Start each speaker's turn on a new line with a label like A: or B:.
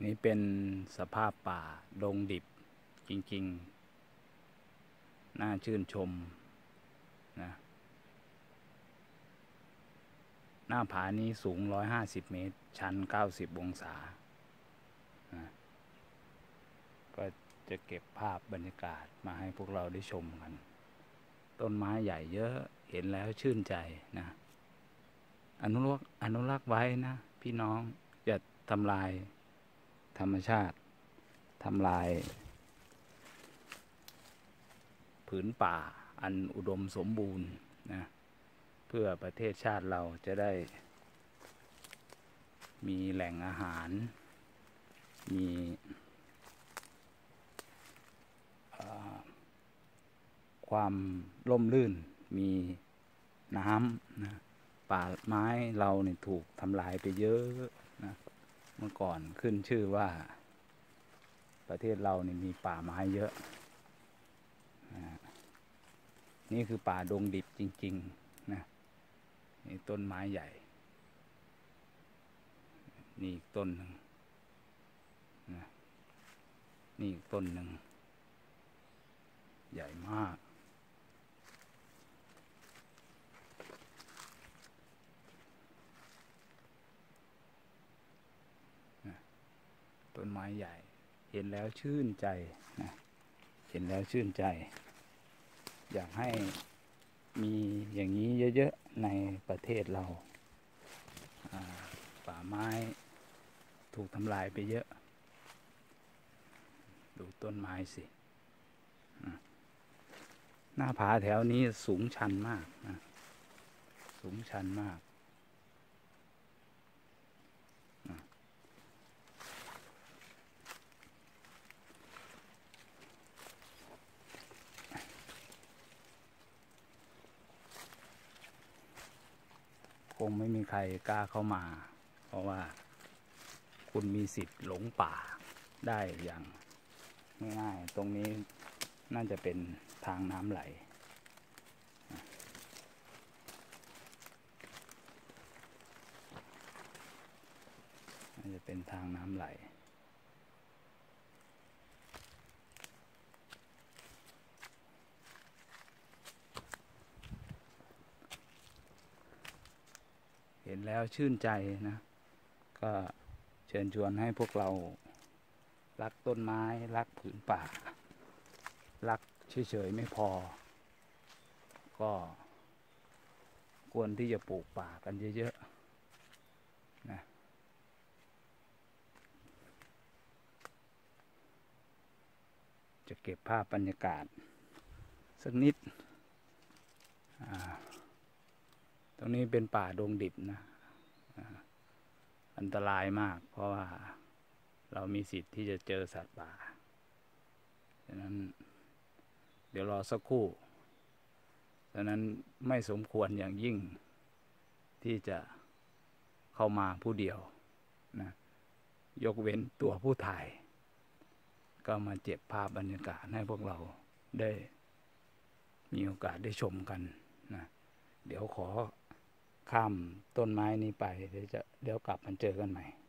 A: นี่เป็นสภาพป่าดงดิบจริงๆน่าชื่นชมนะหน้าผานี้สูง150 เมตรชัน90 องศานะก็จะเก็บภาพบรรยากาศมาให้พวกเราได้ชมกันต้นไม้ใหญ่เยอะเห็นแล้วชื่นใจนะอนุรักษ์ไว้นะพี่น้องอย่าทำลายธรรมชาติทำลายผืนป่าอันอุดมสมบูรณ์นะเพื่อประเทศชาติเราจะได้มีแหล่งอาหารมีความร่มรื่นมีน้ำนะป่าไม้เราเนี่ยถูกทำลายไปเยอะนะเมื่อก่อนขึ้นชื่อว่าประเทศเราเนี่ยมีป่าไม้เยอะนะนี่คือป่าดงดิบจริงๆนะนี่ต้นไม้ใหญ่นี่อีกต้นหนึ่งนะนี่อีกต้นหนึ่งใหญ่มากนะต้นไม้ใหญ่เห็นแล้วชื่นใจนะเห็นแล้วชื่นใจอยากให้มีอย่างนี้เยอะๆในประเทศเราป่าไม้ถูกทำลายไปเยอะดูต้นไม้สิหน้าผาแถวนี้สูงชันมากนะสูงชันมากคงไม่มีใครกล้าเข้ามาเพราะว่าคุณมีสิทธิ์หลงป่าได้อย่างง่ายๆตรงนี้น่าจะเป็นทางน้ำไหลน่าจะเป็นทางน้ำไหลเห็นแล้วชื่นใจนะก็เชิญชวนให้พวกเรารักต้นไม้รักผืนป่ารักเฉยๆไม่พอก็ควรที่จะปลูกป่ากันเยอะๆนะจะเก็บภาพบรรยากาศสักนิดตรงนี้เป็นป่าดงดิบนะอันตรายมากเพราะว่าเรามีสิทธิ์ที่จะเจอสัตว์ป่าฉะนั้นเดี๋ยวรอสักครู่ฉะนั้นไม่สมควรอย่างยิ่งที่จะเข้ามาผู้เดียวนะยกเว้นตัวผู้ถ่ายก็มาเก็บภาพบรรยากาศให้พวกเราได้มีโอกาสได้ชมกันนะเดี๋ยวขอข้ามต้นไม้นี้ไปเดี๋ยวกลับมาเจอกันใหม่